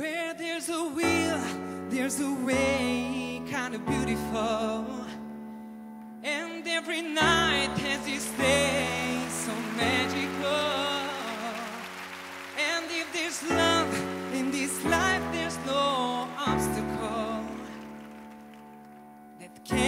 Where there's a will, there's a way, kind of beautiful. And every night has its day, so magical. And if there's love in this life, there's no obstacle that can